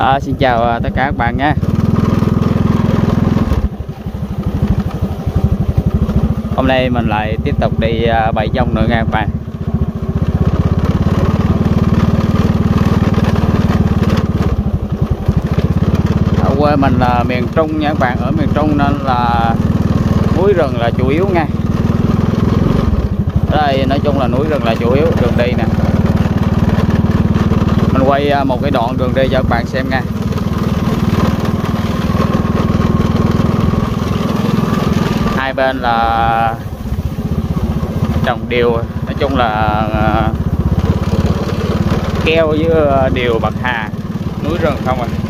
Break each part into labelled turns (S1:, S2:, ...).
S1: Xin chào tất cả các bạn nha. Hôm nay mình lại tiếp tục đi bày dông nữa nha các bạn. Ở quê mình là miền Trung nha các bạn, ở miền Trung nên là núi rừng là chủ yếu nha. Ở đây nói chung là núi rừng là chủ yếu, đường đi nè. Mình quay một cái đoạn đường đi cho các bạn xem nha. Hai bên là trồng điều, nói chung là keo với điều bạc hà, núi rừng không à.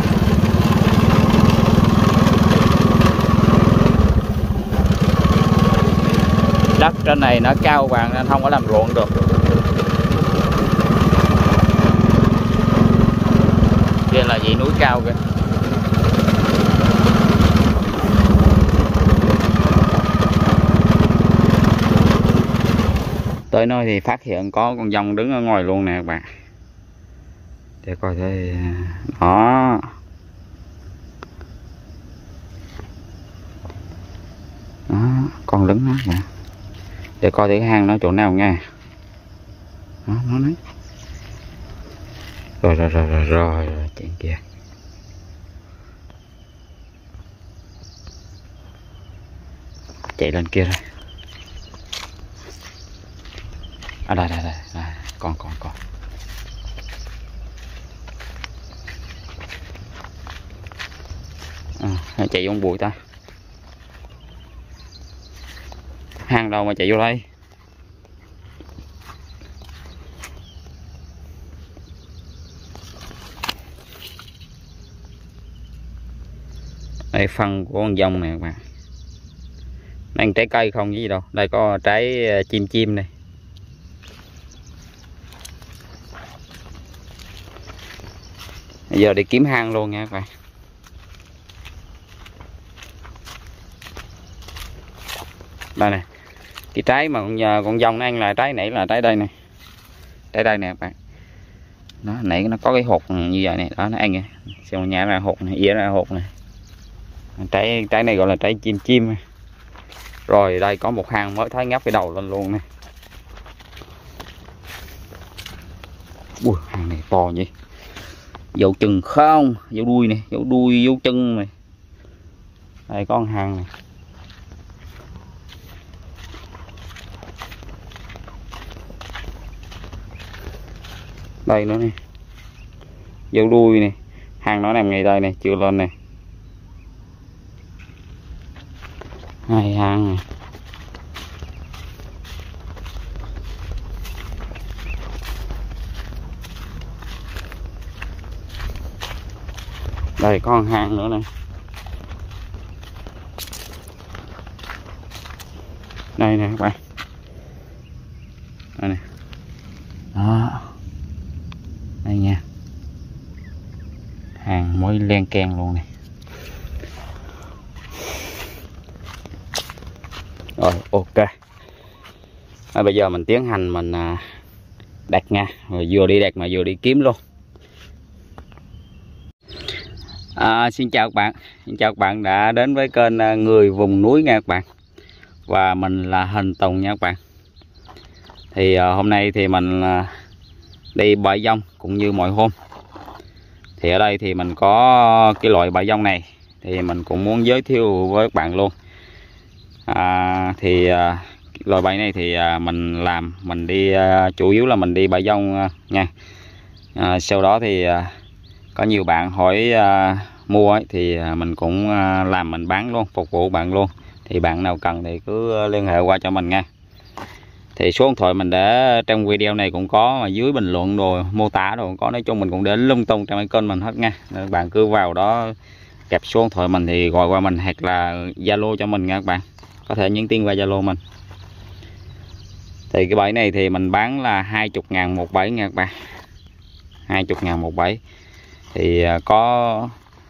S1: Đất trên này nó cao bạn nên không có làm ruộng được. Kia là dãy núi cao kìa. Tới nơi thì phát hiện có con dông đứng ở ngoài luôn nè các bạn. Để coi thấy đó. Đó, con đứng đó nè. Để coi thử hang nó chỗ nào nha. Đó, nó đấy. Rồi, chuyện kia. Chạy lên kia rồi. Đây, con. Chạy vô bụi ta. Hang đâu mà chạy vô đây? Đây phân của con dông nè các bạn. Ăn trái cây không gì đâu. Đây có trái chim này. Bây giờ đi kiếm hang luôn nha các bạn. Đây nè. Cái trái mà con dông nó ăn là trái nãy là trái đây nè. Trái đây nè các bạn. Đó, nãy nó có cái hột như vậy nè, đó nó ăn nè. Xem nhả ra hột này, ỉa ra hột nè. Trái này gọi là trái chim. Rồi đây có một hang mới thấy ngóc cái đầu lên luôn nè. Ui, hang này to vậy. Dấu chừng không, dấu đuôi nè, dấu đuôi, dấu chân này. Đây có con hang này. Đây nữa nè. Dấu đuôi nè. Hang nó nằm ngay đây nè, chưa lên nè. Hai hang này. Đây có con hang nữa nè. Đây nè các bạn. Đây nè. Đó. Đây nha. Hàng mới len keng luôn nè. Rồi ok. Bây giờ mình tiến hành mình đặt nha. Rồi vừa đi đặt mà vừa đi kiếm luôn. Xin chào các bạn. Xin chào các bạn đã đến với kênh Người Vùng Núi nha các bạn. Và mình là Hình Tùng nha các bạn. Thì hôm nay thì mình đi bãi dông cũng như mọi hôm. Thì ở đây thì mình có cái loại bãi dông này thì mình cũng muốn giới thiệu với các bạn luôn. Loại bãi này thì mình đi chủ yếu là mình đi bãi dông nha. Sau đó thì có nhiều bạn hỏi mua ấy, thì mình cũng làm mình bán luôn, phục vụ bạn luôn. Thì bạn nào cần thì cứ liên hệ qua cho mình nha. Thì số điện thoại mình để trong video này cũng có, mà dưới bình luận đồ mô tả đồ cũng có. Nói chung mình cũng để lung tung trong cái kênh mình hết nha. Nên bạn cứ vào đó kẹp số điện thoại mình thì gọi qua mình, hoặc là Zalo cho mình nha các bạn. Có thể nhắn tin qua Zalo mình. Thì cái bẫy này thì mình bán là 20.000 một bẫy nha các bạn. 20.000 một bẫy. Thì có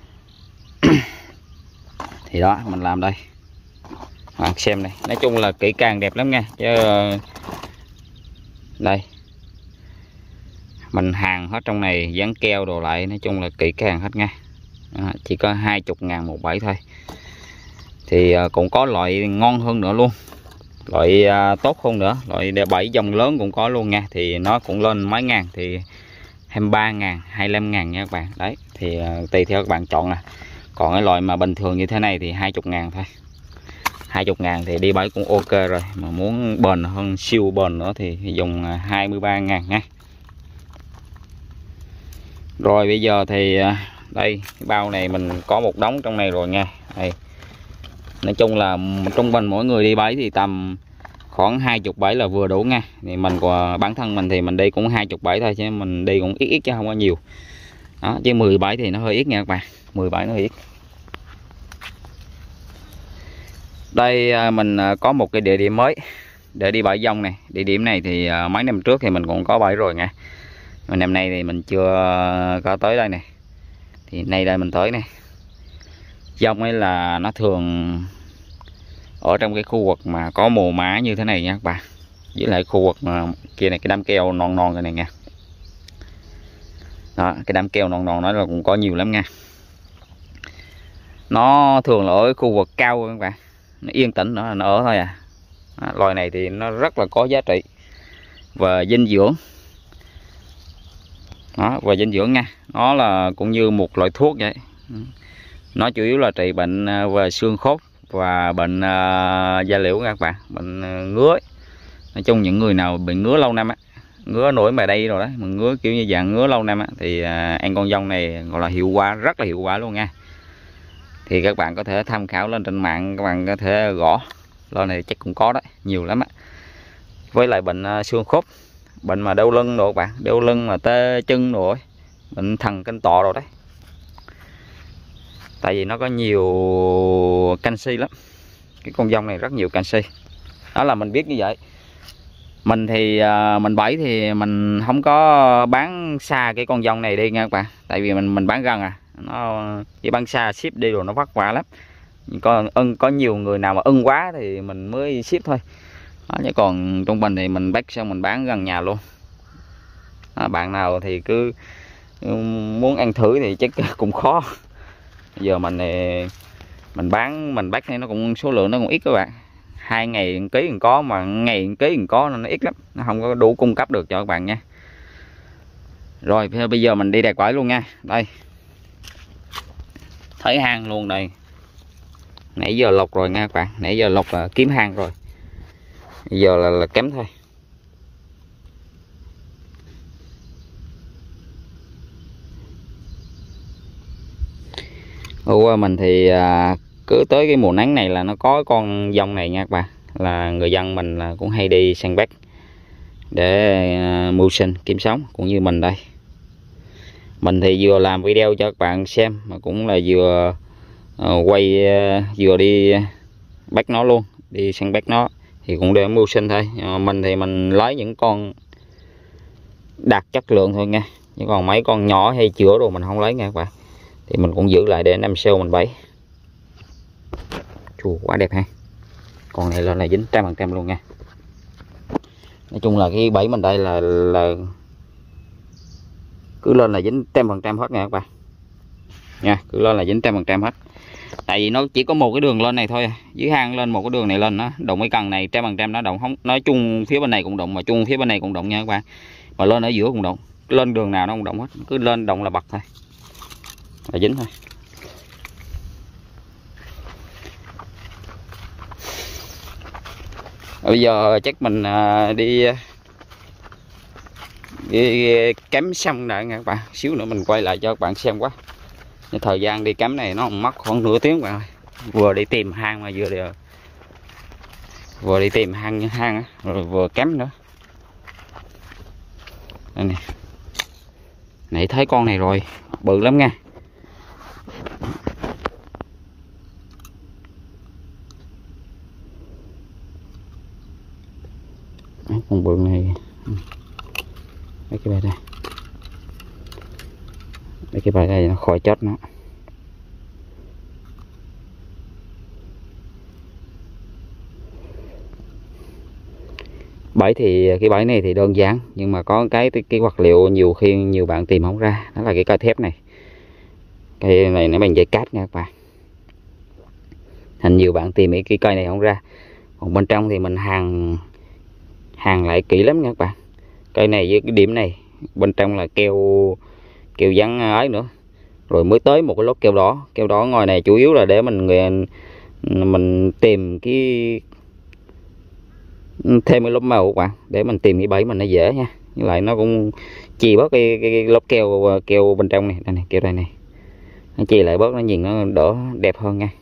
S1: thì đó mình làm đây. Bạn xem này, nói chung là kỹ càng đẹp lắm nha. Chứ đây Mình hàng hết trong này, dán keo đồ lại, nói chung là kỹ càng hết nha. Chỉ có 20.000 một bẫy thôi. Thì cũng có loại ngon hơn nữa luôn, loại tốt hơn nữa, loại bẫy dòng lớn cũng có luôn nha. Thì nó cũng lên mấy ngàn, thì 23.000, 25.000 nha các bạn. Đấy, thì tùy theo các bạn chọn nè. Còn cái loại mà bình thường như thế này thì 20.000 thôi. 20.000 thì đi bẫy cũng ok rồi. Mà muốn bền hơn, siêu bền nữa thì dùng 23.000 nha. Rồi bây giờ thì đây, cái bao này mình có một đống trong này rồi nha. Đây. Nói chung là trung bình mỗi người đi bẫy thì tầm khoảng 20 bẫy là vừa đủ nha. Thì mình bản thân mình thì mình đi cũng 20 bẫy thôi, chứ mình đi cũng ít chứ không có nhiều. Đó, chứ 10 bẫy thì nó hơi ít nha các bạn. 10 bẫy nó hơi ít. Đây mình có một cái địa điểm mới để đi bẫy dông này. Địa điểm này thì mấy năm trước thì mình cũng có bẫy rồi nha. Mà năm nay thì mình chưa có tới đây này. Thì nay đây mình tới này. Dông ấy là nó thường ở trong cái khu vực mà có mồ má như thế này nha các bạn. Với lại khu vực mà kia này, cái đám keo non non cái này nha. Đó, cái đám keo non non nó là cũng có nhiều lắm nha. Nó thường là ở khu vực cao các bạn. Nó yên tĩnh nó ở thôi à. Đó, loài này thì nó rất là có giá trị và dinh dưỡng. Đó, và dinh dưỡng nha. Nó là cũng như một loại thuốc vậy. Nó chủ yếu là trị bệnh về xương khớp và bệnh da liễu các bạn, bệnh ngứa. Nói chung những người nào bị ngứa lâu năm á, ngứa nổi mề đây rồi đấy, mà ngứa kiểu như dạng ngứa lâu năm á, thì ăn con dông này gọi là hiệu quả, rất là hiệu quả luôn nha. Thì các bạn có thể tham khảo lên trên mạng, các bạn có thể gõ lo này chắc cũng có đấy, nhiều lắm á. Với lại bệnh xương khớp, bệnh mà đau lưng rồi các bạn, đau lưng mà tê chân rồi, bệnh thần kinh tọa rồi đấy. Tại vì nó có nhiều canxi lắm. Cái con dông này rất nhiều canxi. Đó là mình biết như vậy. Mình thì mình bẫy thì mình không có bán xa cái con dông này đi nha các bạn. Tại vì mình bán gần à. Nó chỉ bán xa ship đi rồi nó vất vả lắm. Có nhiều người nào mà ưng quá thì mình mới ship thôi. Đó, chứ còn trung bình thì mình bắt xong mình bán gần nhà luôn. Đó, bạn nào thì cứ muốn ăn thử thì chắc cũng khó. Giờ mình bán mình bắt nó cũng số lượng nó cũng ít các bạn. 2 ngày 1 ký còn có, mà ngày 1 ký còn có, nên nó ít lắm, nó không có đủ cung cấp được cho các bạn nha. Rồi bây giờ mình đi đạt bẫy luôn nha. Đây, thấy hang luôn đây. Nãy giờ lọc rồi nha các bạn, nãy giờ lọc kiếm hang rồi. Bây giờ là kém thôi. Mình thì cứ tới cái mùa nắng này là nó có con dông này nha các bạn. Là người dân mình là cũng hay đi săn bắt để mưu sinh kiếm sống, cũng như mình đây. Mình thì vừa làm video cho các bạn xem, mà cũng là vừa quay vừa đi bắt nó luôn, đi săn bắt nó thì cũng để mưu sinh thôi. Mình thì mình lấy những con đạt chất lượng thôi nha, chứ còn mấy con nhỏ hay chữa đồ mình không lấy nha các bạn. Thì mình cũng giữ lại để năm sau mình bẫy. Chù, quá đẹp ha. Con này lên là dính 100% luôn nha. Nói chung là cái bẫy mình đây là cứ lên là dính 100% hết nha các bạn nha, cứ lên là dính 100% hết. Tại vì nó chỉ có một cái đường lên này thôi, dưới hang lên một cái đường này lên, nó đụng cái cần này 100% nó động. Không nói chung phía bên này cũng động, mà chung phía bên này cũng động nha các bạn. Mà lên ở giữa cũng động, lên đường nào nó cũng động hết, cứ lên động là bật thôi, là dính thôi. Bây giờ chắc mình đi cắm xong lại nha các bạn. Xíu nữa mình quay lại cho các bạn xem quá. Cái thời gian đi cắm này nó mất khoảng nửa tiếng bạn ơi. Vừa đi tìm hang mà vừa đi tìm hang rồi vừa cắm nữa. Đây nè. Nãy thấy con này rồi, bự lắm nha. Con bự này, mấy cái bài đây, mấy cái bài đây nó khỏi chết nó. bẫy thì cái bẫy này thì đơn giản, nhưng mà có cái vật liệu nhiều khi nhiều bạn tìm không ra, đó là cái cây thép này. Cây này nó bằng dây cát nha các bạn. Thành nhiều bạn tìm cái cây này không ra. Còn bên trong thì mình hàng lại kỹ lắm nha các bạn. Cây này với cái điểm này bên trong là keo dán ấy nữa, rồi mới tới một cái lốt keo đỏ ngoài này chủ yếu là để mình tìm thêm cái lốp màu các bạn, để mình tìm cái bẫy mình nó dễ nha. Với lại nó cũng chì bớt cái lốp keo bên trong này, keo đây này, nó chì lại bớt, nó nhìn nó đỡ đẹp hơn nha.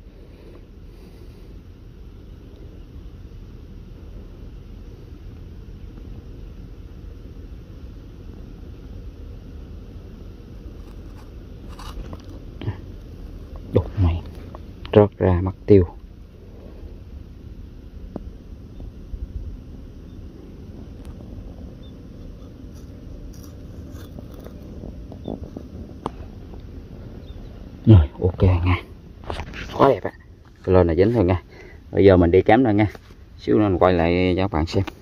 S1: Đục mày rớt ra mất tiêu. Rồi ok nha, quá đẹp á. Cái lên là dính thôi nha. Bây giờ mình đi cắm rồi nha, xíu nữa mình quay lại cho các bạn xem.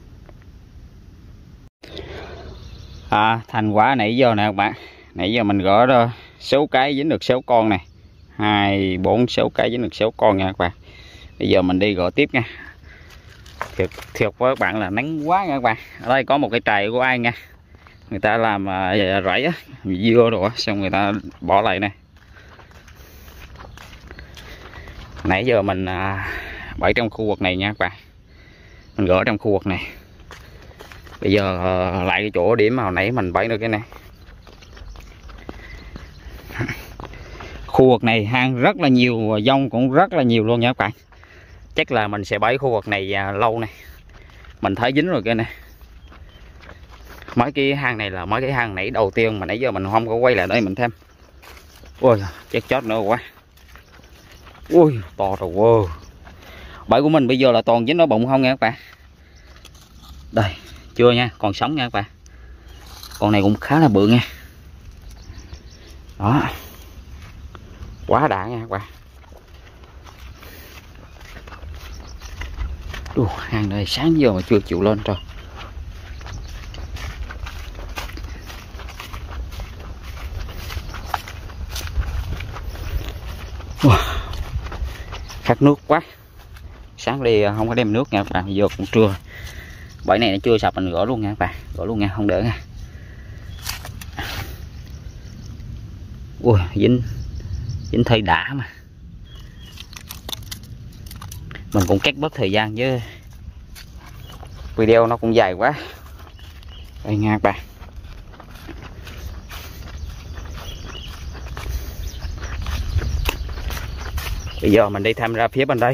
S1: Thành quả nãy giờ nè các bạn, nãy giờ mình gỡ đó 6 cái dính được 6 con này, 2, 4, 6 cái dính được 6 con nha các bạn. Bây giờ mình đi gỡ tiếp nha. Thiệt với các bạn là nắng quá nha các bạn. Ở đây có một cái trại của ai nha, người ta làm rẫy á, dưa rồi xong người ta bỏ lại này. Nãy giờ mình bẫy trong khu vực này nha các bạn, mình gỡ trong khu vực này. Bây giờ lại cái chỗ điểm mà hồi nãy mình bẫy được cái này. Khu vực này hang rất là nhiều, dông cũng rất là nhiều luôn nha các bạn. Chắc là mình sẽ bẫy khu vực này lâu này. Mình thấy dính rồi cái này. Mấy cái hang này là mấy cái hang nãy đầu tiên mà nãy giờ mình không có quay lại đây mình thêm. Ôi chết chót nữa quá. Ui to rồi wow. Bẫy của mình bây giờ là toàn dính nó bụng không nha các bạn. Đây chưa nha, còn sống nha các bạn. Con này cũng khá là bự nha. Đó, quá đã nha các bạn. Hang này sáng giờ mà chưa chịu lên rồi. Khát nước quá. Sáng đi không có đem nước nha các bạn, giờ cũng trưa. Bẫy này nó chưa sập mình gỡ luôn nha các bạn, gỡ luôn nha, không đỡ nha. Ui dính thây đã mà. Mình cũng cắt bớt thời gian chứ video nó cũng dài quá. Đây nha các bạn. Bây giờ mình đi tham ra phía bên đây.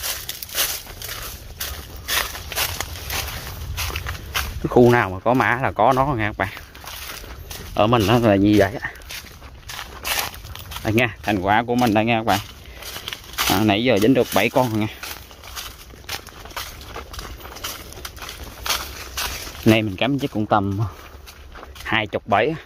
S1: Cái khu nào mà có mã là có nó nha các bạn. Ở mình nó là như vậy á. Đây nha, thành quả của mình đây nha các bạn. Nãy giờ dính được 7 con rồi nha. Này mình cắm chắc cũng tầm 20 bẫy.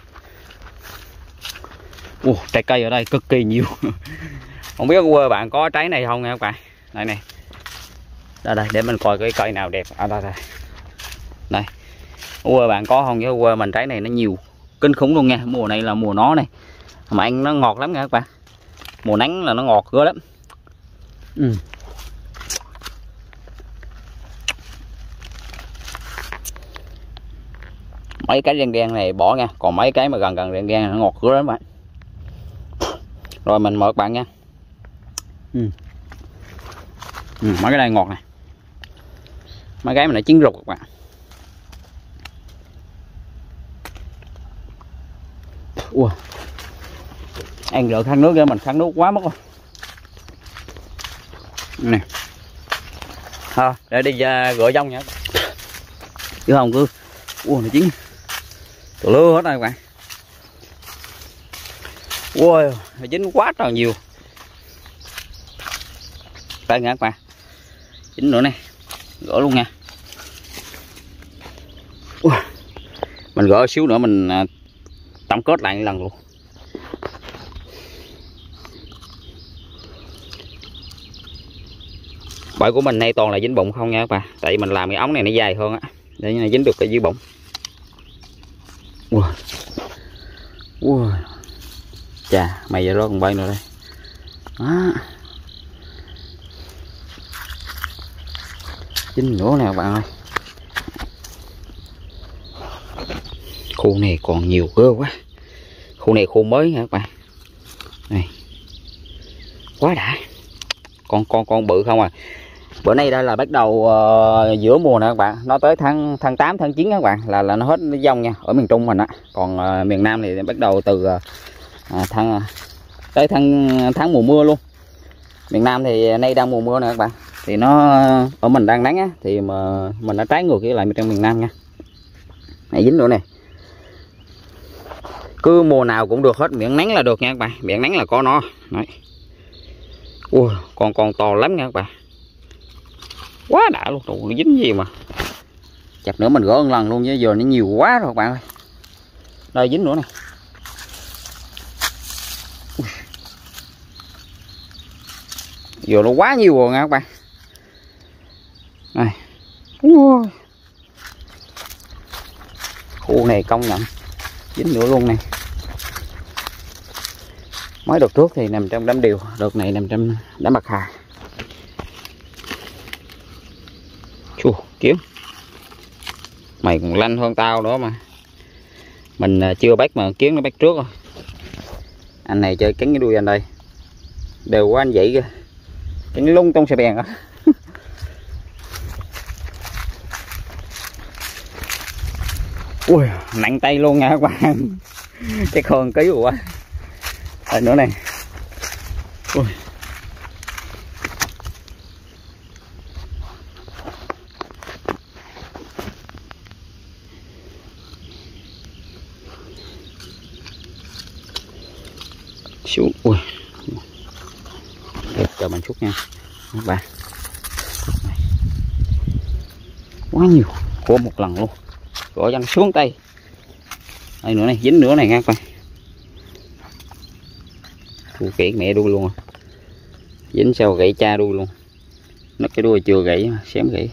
S1: Trái cây ở đây cực kỳ nhiều. Không biết quê bạn có trái này không nha các bạn. Đây này. Đây để mình coi cái cây nào đẹp. Đây. Đây. Quê bạn có không, chứ quê mình trái này nó nhiều kinh khủng luôn nha. Mùa này là mùa nó này. Mà ăn nó ngọt lắm nha các bạn. Mùa nắng là nó ngọt ghê lắm. Mấy cái đen này bỏ nha, còn mấy cái mà gần đen nó ngọt ghê lắm bạn. Rồi mình mời các bạn nha. Mấy cái này ngọt này. Mấy cái mà nó chín rục các bạn. Ăn rượu khát nước cho mình khát nước quá mất rồi. Nè. Để đi gỡ dông nha. Chứ không cứ nó chín tụi lưa hết rồi các bạn. Nó chín quá trời nhiều. Đây nha các bạn. Chín nữa này. Gỡ luôn nha. Mình gỡ xíu nữa mình tổng kết lại một lần luôn. Bẫy của mình nay toàn là dính bụng không nha các bạn, tại vì mình làm cái ống này nó dài hơn á, để nó dính được cái dưới bụng. Wow. Chà, mày giờ đó còn bay nữa đây. Đó. Dính nữa nè các bạn ơi. Khu này còn nhiều cơ quá. Khu này khu mới nha các bạn. Này. Quá đã. Con bự không à. Bữa nay đây là bắt đầu giữa mùa nè các bạn, nó tới tháng 8 tháng 9 các bạn là nó hết dông nha, ở miền Trung mình á. Còn miền Nam thì bắt đầu từ tới tháng mùa mưa luôn. Miền Nam thì nay đang mùa mưa nè các bạn. Thì nó ở mình đang nắng á, thì mà mình đã trái ngược với lại trong miền Nam nha. Này dính nữa nè. Cứ mùa nào cũng được hết, miệng nắng là được nha các bạn, miệng nắng là có nó. Đấy. Ui, con to lắm nha các bạn. Quá đã luôn, trụ nó dính gì mà. Chặt nữa mình gỡ một lần luôn, chứ giờ nó nhiều quá rồi các bạn ơi. Đây dính nữa nè. Giờ nó quá nhiều rồi nha các bạn. Này. Khu này công nhận dính nữa luôn nè. Mới đợt trước thì nằm trong đám điều, đợt này nằm trong đám bạc hà. Chù, kiếm. Mày còn lanh hơn tao nữa mà. Mình chưa bắt mà kiếm nó bắt trước rồi. Anh này chơi cắn cái đuôi anh đây. Đều quá anh vậy kìa. Cắn lung tung xe bèn á. Ui, nặng tay luôn nha các bạn. Cái con ký rồi quá. Đây nữa này. Ui. Xuống. Ui. Để chờ mình chút nha các bạn. Quá nhiều, của một lần luôn. Gõ văng xuống tay. Đây nữa này, dính nữa này nha các bạn. Đuôi gãy mẹ đuôi luôn à. Dính sao gãy cha đuôi luôn. Nó cái đuôi chưa gãy mà xém gãy.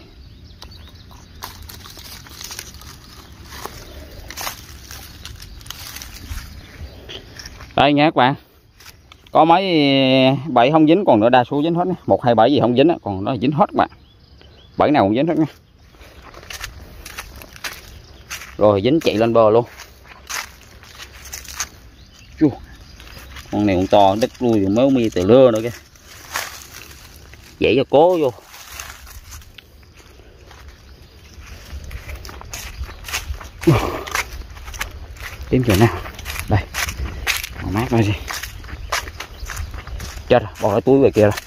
S1: Đây nha các bạn. Có mấy bẫy không dính, còn nữa đa số dính hết nha. 1, 2 bẫy gì không dính á, còn nó dính hết các bạn. Bẫy nào cũng dính hết nha. Rồi dính chạy lên bờ luôn. Chú. Con này còn to, đứt đuôi mới mi từ lưa nữa kìa. Dãy cho cố vô. Kiếm chỗ nào. Đây. Mát đây gì. Chết rồi, bỏ cái túi về kia rồi.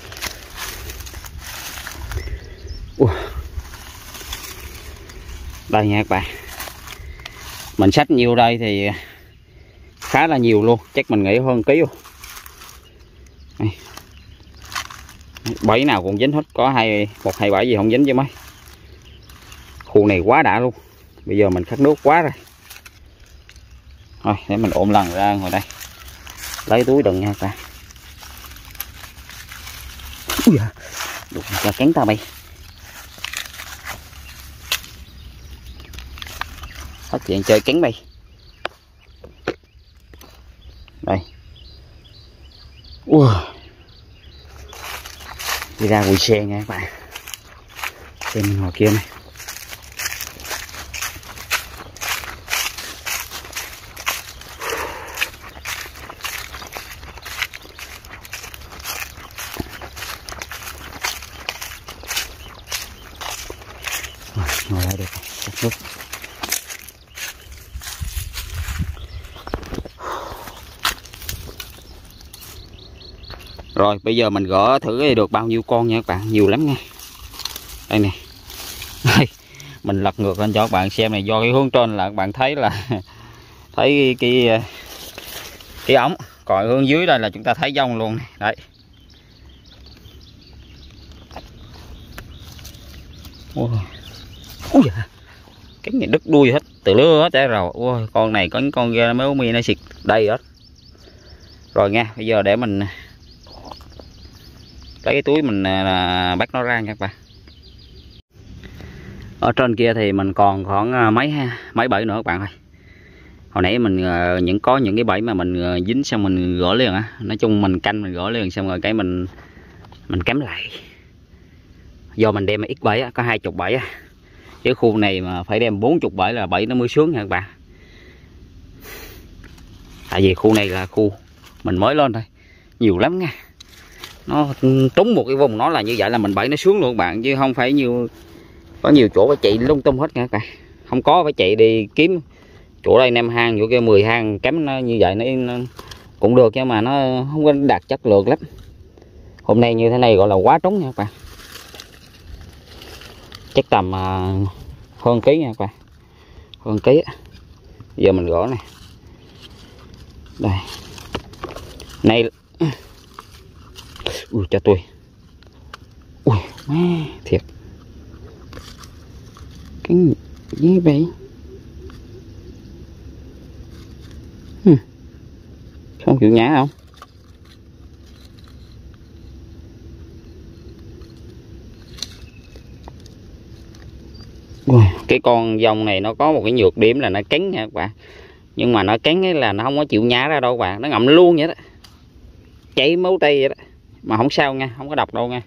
S1: Đây nha các bạn. Mình xách nhiều đây thì khá là nhiều luôn, chắc mình nghĩ hơn ký luôn. Bẫy nào cũng dính hết, có 1, 2 bẫy gì không dính chứ mấy. Khu này quá đã luôn. Bây giờ mình khát nước quá rồi. Thôi để mình ôm lần ra ngồi đây. Lấy túi đựng nha các bạn. Ui da, đụng cho cắn tao mày. Hết chuyện chơi cắn mày. Đây. Ui. Đi ra bụi xe nha các bạn. Xem ngồi kia này. Ngồi lại được chắc nước. Rồi bây giờ mình gỡ thử được bao nhiêu con nha các bạn, nhiều lắm nha. Đây nè. Đây, mình lật ngược lên cho các bạn xem này, do cái hướng trên là các bạn thấy là thấy cái ống, còn hướng dưới đây là chúng ta thấy dông luôn này. Đấy. Ui da. Cái này đứt đuôi hết, từ lứa hết trái rồi. Ui, con này có con ghe mấy mi nó xịt đây hết. Rồi nha, bây giờ để mình lấy cái túi mình bắt nó ra nha các bạn. Ở trên kia thì mình còn khoảng mấy bẫy nữa các bạn ơi. Hồi nãy mình có những cái bẫy mà mình dính xong mình gỡ liền á. Nói chung mình canh mình gỡ liền xong rồi cái mình cắm lại. Do mình đem ít bẫy á, có 20 bẫy á. Chứ khu này mà phải đem 40 bẫy là bẫy nó mới sướng nha các bạn. Tại vì khu này là khu mình mới lên thôi, nhiều lắm nha. Nó trúng một cái vùng nó là như vậy là mình bẫy nó sướng luôn các bạn, chứ không phải nhiều, có nhiều chỗ phải chạy lung tung hết nha các bạn. Không có phải chạy đi kiếm chỗ đây 5 hang, chỗ kia 10 hang cắm nó như vậy nó cũng được, nhưng mà nó không có đạt chất lượng lắm. Hôm nay như thế này gọi là quá trúng nha các bạn. Chắc tầm hơn ký nha các bạn, hơn ký. Giờ mình gõ này, đây này. Ui cho tôi, ui má thiệt, cái gì vậy? Không chịu nhả không? Ui, cái con dòng này nó có một cái nhược điểm là nó cắn nha các bạn. Nhưng mà nó cắn ấy là nó không có chịu nhả ra đâu các bạn, nó ngậm luôn vậy đó, chảy máu tay vậy đó. Mà không sao nha, không có độc đâu nha.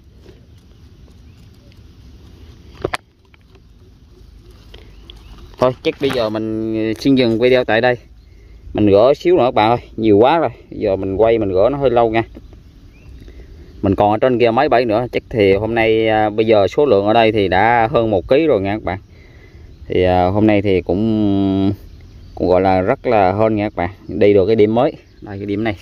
S1: Thôi chắc bây giờ mình xin dừng video tại đây. Mình gỡ xíu nữa các bạn ơi, nhiều quá rồi. Giờ mình quay mình gỡ nó hơi lâu nha. Mình còn ở trên kia mấy bẫy nữa. Chắc thì hôm nay bây giờ số lượng ở đây thì đã hơn 1 kg rồi nha các bạn. Thì hôm nay thì cũng gọi là rất là hơn nha các bạn. Đi được cái điểm mới. Đây cái điểm này.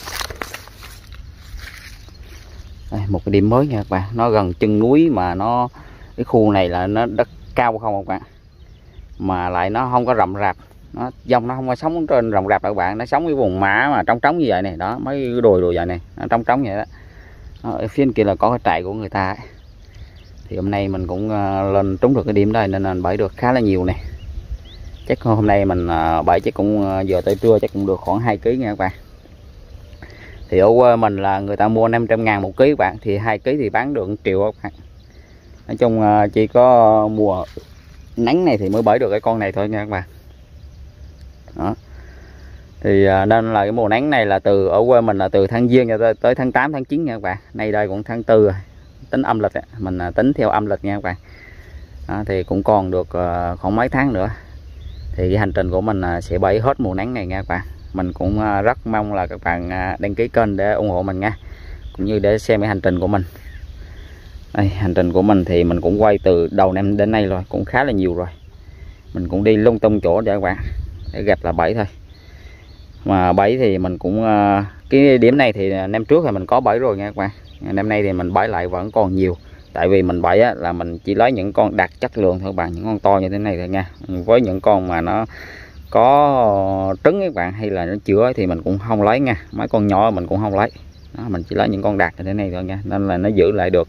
S1: Đây, một cái điểm mới nha các bạn. Nó gần chân núi mà nó, cái khu này là nó đất cao không các bạn. Mà lại nó không có rậm rạp. Dòng nó không có sống trên rậm rạp các bạn. Nó sống cái vùng mã mà trống trống như vậy này. Đó, mấy cái đồi vậy này, nó trống trống vậy đó. Ở phía kia là có cái trại của người ta ấy. Thì hôm nay mình cũng lên trúng được cái điểm đây nên mình bẫy được khá là nhiều này. Chắc hôm nay mình bẫy chắc cũng giờ tới trưa chắc cũng được khoảng 2 kg nha các bạn. Thì ở quê mình là người ta mua 500.000 1 kg các bạn, thì 2 kg thì bán được 1 triệu các bạn. Nói chung chỉ có mùa nắng này thì mới bẫy được cái con này thôi nha các bạn. Đó. Thì nên là cái mùa nắng này là từ ở quê mình là từ tháng Giêng cho tới tháng 8 tháng 9 nha các bạn. Nay đây cũng tháng 4 rồi. Tính âm lịch mình tính theo âm lịch nha các bạn. Đó, thì cũng còn được khoảng mấy tháng nữa. Thì cái hành trình của mình sẽ bẫy hết mùa nắng này nha các bạn. Mình cũng rất mong là các bạn đăng ký kênh để ủng hộ mình nha, cũng như để xem cái hành trình của mình. Đây, hành trình của mình thì mình cũng quay từ đầu năm đến nay rồi, cũng khá là nhiều rồi. Mình cũng đi lung tung chỗ để các bạn để gặp là bẫy thôi. Mà bẫy thì mình cũng cái điểm này thì năm trước thì mình có bẫy rồi nha các bạn. Năm nay thì mình bẫy lại vẫn còn nhiều. Tại vì mình bẫy là mình chỉ lấy những con đạt chất lượng thôi các bạn, những con to như thế này thôi nha. Với những con mà nó có trứng các bạn hay là nó chữa thì mình cũng không lấy nha. Mấy con nhỏ mình cũng không lấy. Đó, mình chỉ lấy những con đạt như thế này thôi nha. Nên là nó giữ lại được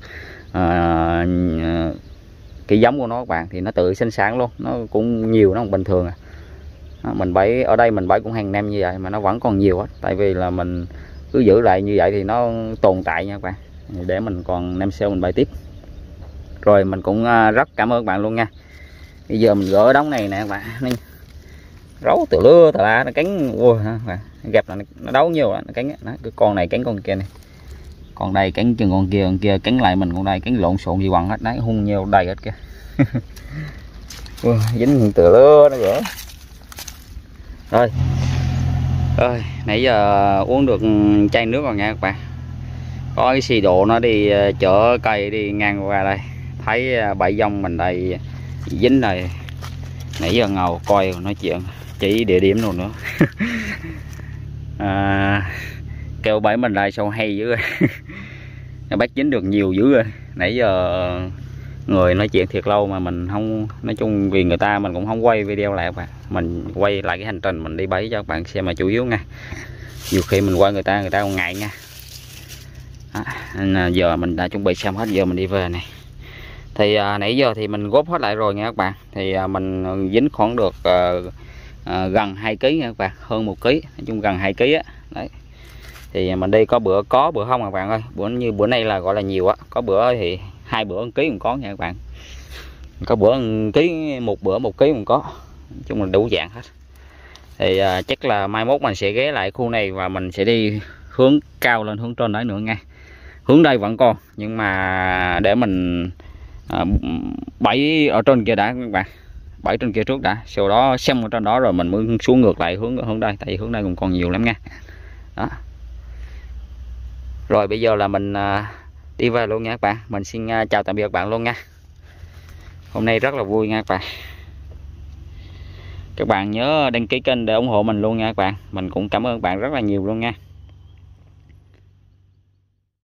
S1: cái giống của nó các bạn, thì nó tự sinh sản luôn, nó cũng nhiều, nó không bình thường. Mình bẫy ở đây mình bẫy cũng hàng năm như vậy mà nó vẫn còn nhiều hết. Tại vì là mình cứ giữ lại như vậy thì nó tồn tại nha các bạn, để mình còn năm sau mình bẫy tiếp. Rồi mình cũng rất cảm ơn các bạn luôn nha. Bây giờ mình gỡ đống này nè các bạn, rấu từ lưa từ la nó cắn. Ui, gặp là nó đấu nhiều đó, nó cắn đó. Cái con này cắn con kia này, còn đây cắn chừng con kia cắn lại mình, con đây cắn lộn xộn gì quằn hết đấy, hung nhiều đầy hết kìa. Dính từ lưa nó gỡ. Rồi nãy giờ uống được chai nước rồi nha các bạn. Có cái xì độ nó đi chở cây đi ngang qua đây, thấy bẫy dông mình đây dính này. Nãy giờ ngồi coi nói chuyện chỉ địa điểm luôn nữa. Kêu bẫy mình đây sao hay dữ rồi. Nó bắt dính được nhiều dữ rồi. Nãy giờ người nói chuyện thiệt lâu mà mình không, nói chung vì người ta mình cũng không quay video lại các bạn. Mình quay lại cái hành trình mình đi bẫy cho các bạn xem là chủ yếu nha. Nhiều khi mình quay người ta còn ngại nha. Nên giờ mình đã chuẩn bị xong hết, giờ mình đi về này. Thì nãy giờ thì mình góp hết lại rồi nha các bạn. Thì mình dính khoảng được gần 2 kg nha các bạn, hơn 1 kg, nói chung gần 2 kg á. Đấy. Thì mình đi có bữa không các bạn ơi. Như bữa nay là gọi là nhiều á, có bữa thì 2 bữa 1 ký cũng có nha các bạn. Có bữa 1 ký, một bữa 1 ký cũng có. Nói chung là đủ dạng hết. Thì chắc là mai mốt mình sẽ ghé lại khu này và mình sẽ đi hướng cao lên, hướng trên đấy nữa nha. Hướng đây vẫn còn, nhưng mà để mình bẫy ở trên kia đã các bạn, bẫy trên kia trước đã, sau đó xem ở trên đó rồi mình mới xuống ngược lại hướng đây, tại vì hướng đây còn nhiều lắm nha. Đó. Rồi bây giờ là mình đi về luôn nha các bạn. Mình xin chào tạm biệt các bạn luôn nha. Hôm nay rất là vui nha các bạn. Các bạn nhớ đăng ký kênh để ủng hộ mình luôn nha các bạn. Mình cũng cảm ơn các bạn rất là nhiều luôn nha.